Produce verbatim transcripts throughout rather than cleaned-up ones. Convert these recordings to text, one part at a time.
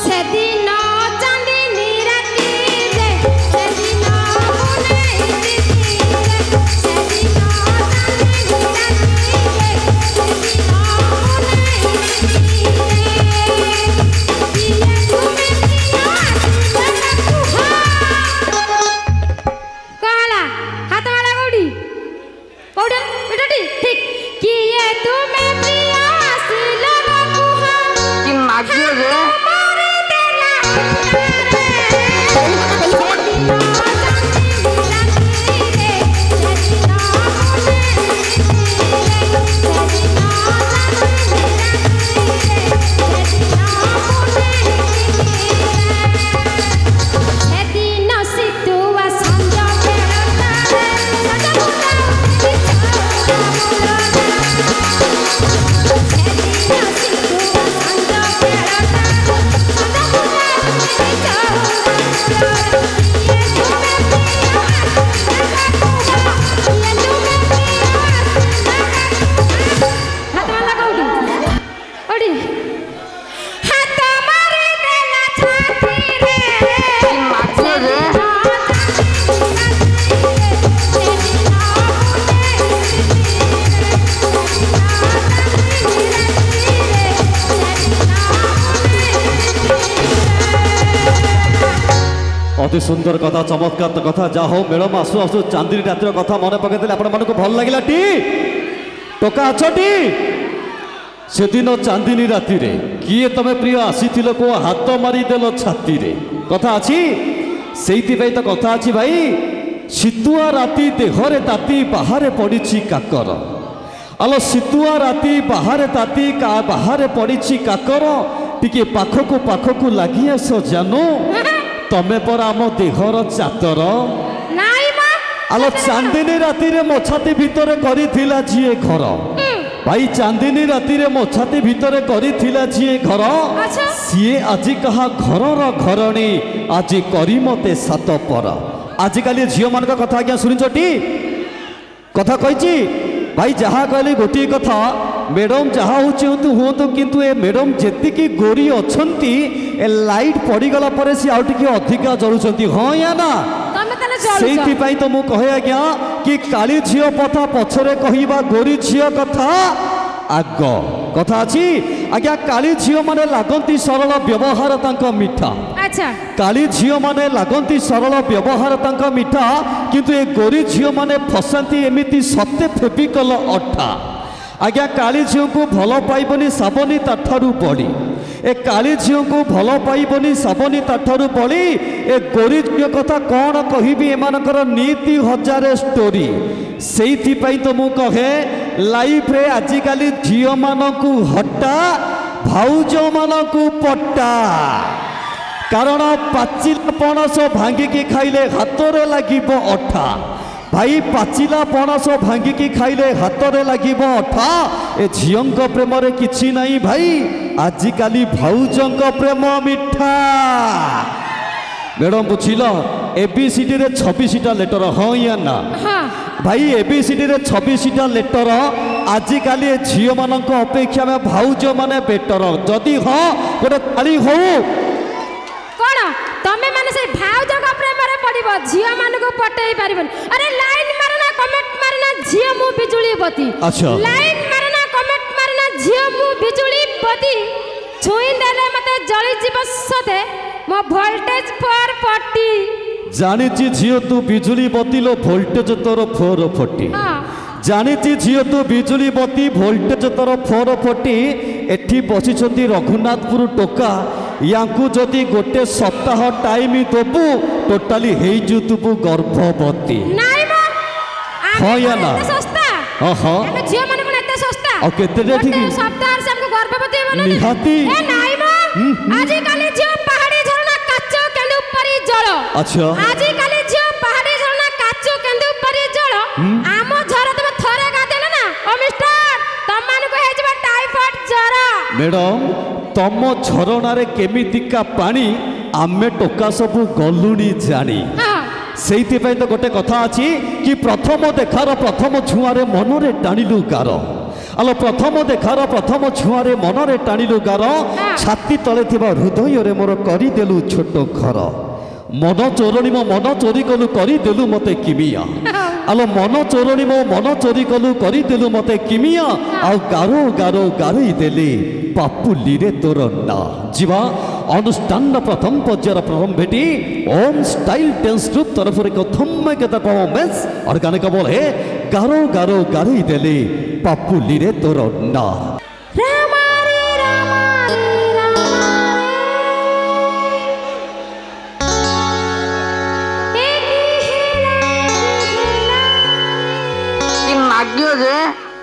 अति सुंदर कथा चमत्कार कथा जा हो मेड़म आसु आसु चांदनी रातिर कथा मन पकड़ आपण मानक भल लगिला टी टोका अछटी से दिन चांदनी राति रे किए तमे प्रिय आसी को हाथ मारी देल छाती रे कथा अच्छी से तो कथा अच्छी भाई शीतुआ राति देहरे ताती बाहर पड़ी काकर आलो शीतुआ राति बाहर ताती का बाहर पड़ी काकर टिके पाखकु पाखकु लगी आस जानू तमे पर आम देहर चातर आलो चांदनी राति रे मो छाती भितर करिथिला जिए घर भाई चांदनी राति रे मो छाती भितर करिथिला जिए घर सीए आजि कहा घरर घरणी आज करी मते सात पर आजिकाली झील मान कथा आज्ञा शुणुचटी कथा कही भाई जहाँ कहली गोटे कथा मैडम जहाँ हूँ हूँ किंतु ए मैडम जी गोरी अच्छी ए लाइट पड़गला पर सी आउ टिके अधिका जलुंट हाँ या ना से तो मुझे कहे आज्ञा कि काली झील पथा पछरे कहवा गोरी झील कथा आग कथा अच्छी आज्ञा काली झील माने लागंती सरल व्यवहार तांका मीठा अच्छा काली झील माने लागंती सरल व्यवहार तांका मीठा किंतु ए गोरी झील माने फसांती एमिति सत्य फेबिकल अठा आज्ञा काली झील को भल पाइबनी साबनी ताठारु बड़ी ए काली झील को भल पाइबनी साबनी ताठारु बड़ी ए गोरी झील कथा कौन कहबी एमानकर नीति हजार स्टोरी सेइथि पई तो मु कहे लाइफ रे आजिकाली झील मानकु हटा भाउज मानकु पट्टा कारण पाचिला पणस भांगिकी खाइले हातरे लागिबो अठा भाई पाचिला पणस भांगिकी खाइले हातरे लागिबो अठा ए झीलंक प्रेम रे किछि नाही भाई आजिकाली भाउजंक प्रेम मिठा मैडम बुझिल एबीसीडी रे छब्बीसटा लेटर हाँ या ना हाँ भाई एबीसीडी रे छब्बीसटा लेटर आजिकाली झील मानक अपेक्षा में भाउज माने बेटर जदि हाँ गोटे ताली हो कौन तमे माने से भाउज का प्रेम रे पड़िबो झिया मान को पटेई परिबन अरे लाइन मारना कमेंट मारना झिया मु बिजुली बत्ती अच्छा लाइन मारना कमेंट मारना झिया मु बिजुली बत्ती छुई देले मते जଳି जीव सते मो वोल्टेज पर पट्टी जानी झियो तू बिजुली बत्ती लो वोल्टेज तोर फोर फोर्टी हां जानी झियो तू बिजुली बत्ती वोल्टेज तोर फोर फोर्टी एठी बसिछंती रघुनाथपुर टोका यांकु जदि गोटे सप्ताह टाइम देबू टोटाली हेई जुतुबू गर्भवती नाइ मो हां या ना सस्ता हां हां एमे झियो माने कोन एते सस्ता आ केते रे ठीक सप्ताह से हमको गर्भवती बने निहाती ए नाइ मो आजि काली झियो पहाड़ी झरना काचो केंदु परी जल अच्छा आजि काली झियो पहाड़ी झरना काचो केंदु परी जल आमो झर तुम थरे गादेले ना ओ मिस्टर तम मान को हे जबा टाइफाइड जर मैडम तम झरणार केमितिका पानी आमे टोका सबू गलुणी जानी से तो गोटे कथा अच्छी कि प्रथम देखार प्रथम छुआरे मनरे टाणिलु गार আলো প্রথম দেখার প্রথম ছুঁয়ারে মনরে টাণিলু গার ছাতি তলে থিবা হৃদয়রে মোর করিদেলু ছোট ঘর মন চোরণী মো মন চোরি কলু করিদেলু মতে কিমিয়া আলো মন চোরণী মো মন চোরি কলু করিদেলু মতে কিমিয়া আউ গারো গারো গারেই দেলি পাপুলিরে তোর না যা অনুষ্ঠান প্রথম পর্যায়ের প্রথম ভেটি ওম স্টাইল ড্যান্স গ্রুপ তরফর এক থম্মাইকেতা পারফরমেন্স আর গানে বলে গারো গারো গারেই দেলি পাপুলিরে তোর না लाग्यो जे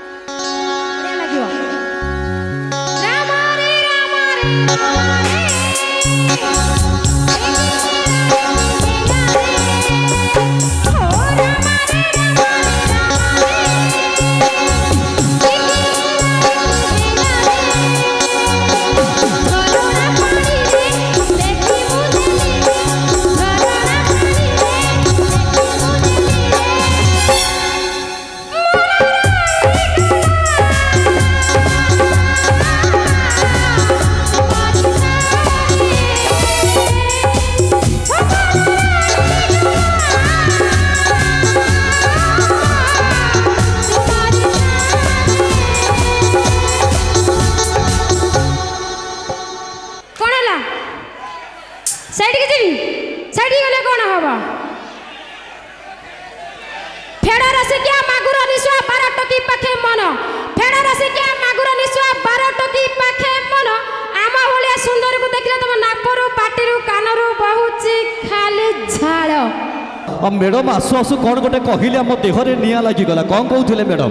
मैडम आसु आसु कौन गोटे कहले आम देहरे निया लगिगला कौन कहते मैडम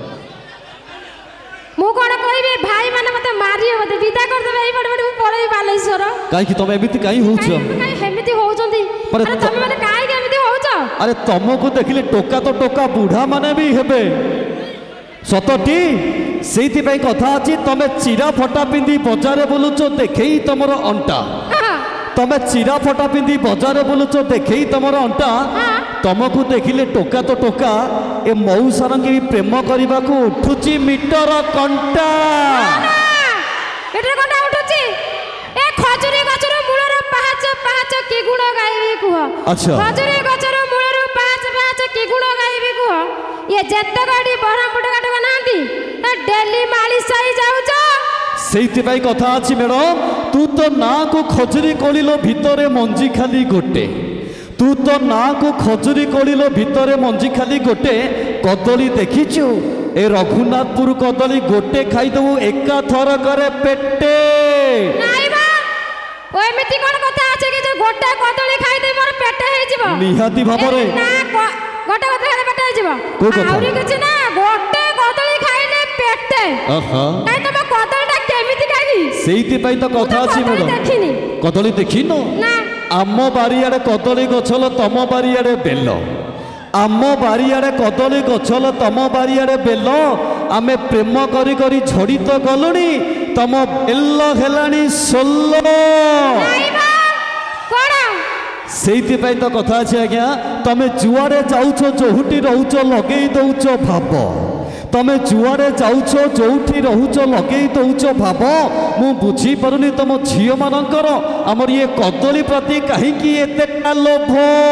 मु कोन कहबे भाई माने मते मारियो मते विदा कर देबे एई बड बड मु पळई बालेश्वर काई कि तमे एमिति काई होउछ काई हेमिति होउचंदी अरे तमे माने काई के एमिति होउछ अरे तमको देखिले टोका तो टोका बूढ़ा माने भी हेबे सतटी सेति पई कथा अछि तमे चिरा फटा पिंदी बजारे बोलुचो देखई तमरो अंटा तमे चिरा फटा पिंदी बजारे बोलुच देखई तमर अंटा तमको देखिले टोका तो टोका ए मौसारंगी प्रेम करने को उठुची मीटर कंटा मीटर कंटा उठुची ए खजुरी गछर मूलर पाहाच पाहाच के गुण गाइबे कुह अच्छा खजुरी गछर मूलर पाहाच पाहाच के गुण गाइबे कुह ये जत्त गाडी बरहमपुर गाडी बनांती त डेली माली साई जाउछ सेति पई कथा अछि मैडम तू तो ना को खजुरी कोलिलो भितरे मंजी खाली गोटे तू तो ना को खजुरी कोलिलो भितरे मंजी खाली गोटे कदली देखिछु ए रघुनाथपुर कदली गोटे खाई दउ एका थर करे पेटे नाइ बा ओइ मिति कोन कथा अछि कि जे गोटे कदली खाई दे मोर पेटे हे जिवो निहाती भाबरे ना गोटे कदली खाई पेटे हे जिवो को कथा आउरी किछ ना गोटे कदली खाइले पेटे आहा काई तमे कदलीटा केमिति खाइबी सेति पई तो कथा अछि मैडम देखिनी कदली देखिनो ना आम बारियाड़े कदली गछल तम बारियाड़े बेल आम बारियाड़े कदली गछल तम बारियाड़े बेल आमे प्रेम करी करी झड़ी तो गलुनी तम बेल हेलानी सोल्लो नाइबा कोन सेति पई तो कथा अछि आज्ञा तमे जुआरे जाउछो जोहुटी रहउछो लगेई दउछो भाब तमे जुआरे जाउछ जोठी रहुछ लगेई दउछ भाब मु बुझी परुनी तम झियो मानकर हमर ये कदली प्रति काहे कि एतेटा लोभ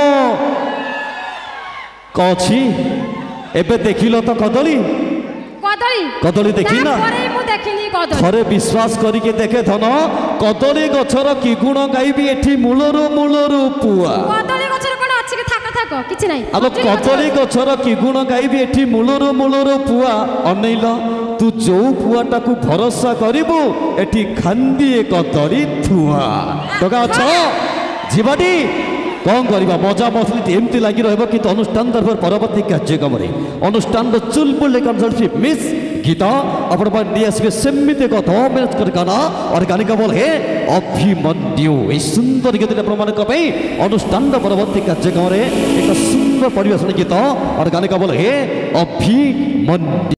कछि एबे देखिलो तो कदली कदली कदली देखी ना परे मु देखिनी कदली थरे विश्वास करी के देखे धन कदली गछर की गुण गाइबी एठी मूलरु मूलरु पुआ कदली गछर कोन अछि कि थाक थाक किछ नै अब कदली गछर की गुण गाइबी एठी मूलरु मूलरु पुआ अनैल तू जो पुआटा को भरोसा करिबु एठी खांदी कदली थुआ टका छ जीवाटी कौन करवा मजा मसली एमती लगी रही कि अनुष्ठान तरफ परवर्ती कार्यक्रम अनुष्ठान चुलबुल कनसर्टशिप मिस गीत अपन आसबे सेमती एक दो मिनट कर गाना और गानिका बोल हे अभिमन्यु ये सुंदर गीत प्रमाणक अनुष्ठान परवर्ती कार्यक्रम एक सुंदर परिवेशन गीत और गानिका बोल हे अभिमन्यु।